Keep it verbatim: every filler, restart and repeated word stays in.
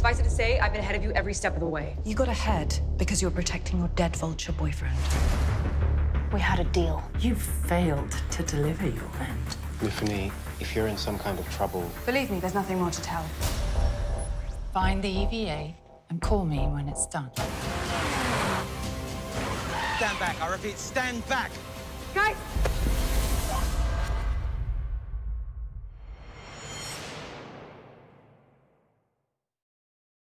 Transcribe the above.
Suffice it to say, I've been ahead of you every step of the way. You got ahead because you were protecting your dead vulture boyfriend. We had a deal. You failed to deliver your end. Tiffany, if you're in some kind of trouble... Believe me, there's nothing more to tell. Find the E V A and call me when it's done. Stand back, I repeat, stand back! Guys!